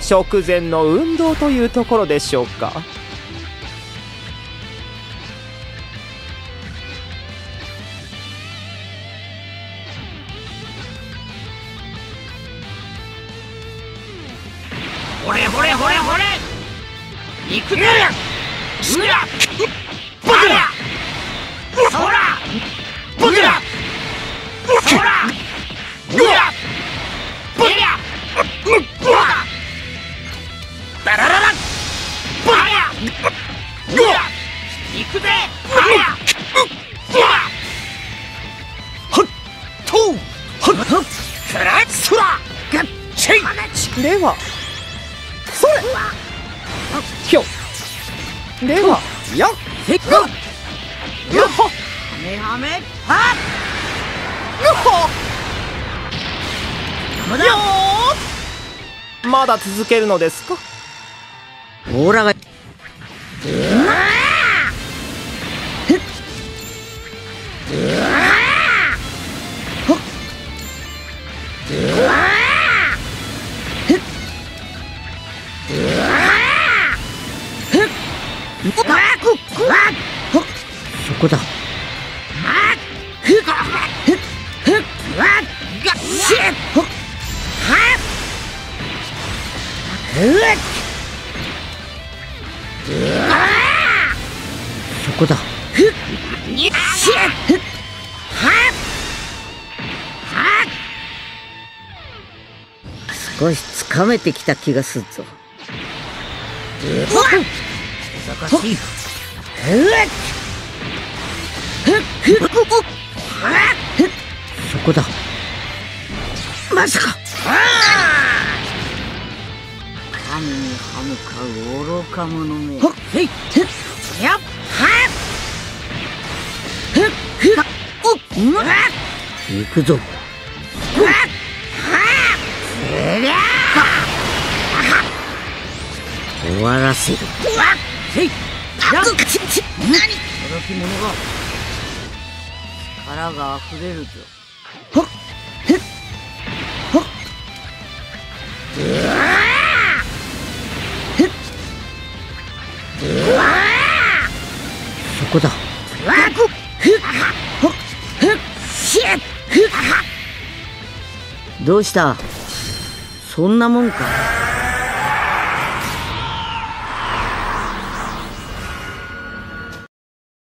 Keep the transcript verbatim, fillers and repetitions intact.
食前の運動というところでしょうか。 ほれほれほれほれ、行くね。うらボクらそらボクらそらうらボクらうわダラララボクらうわ行くぜはやうわはっとはっはっくらそらがっちいではそれひょではやっへっよっよっほはめはめはっよっほまだよーまだ続けるのですか。 オーラがそこだ。そこだ。少しつかめてきた気がするぞ。難しい。そこだ。まさか。神に歯向かう愚か者め。やっ行くぞ。終わらせる。驚き者が力があふれるぞ。そこだ。どうした？そんなもんか。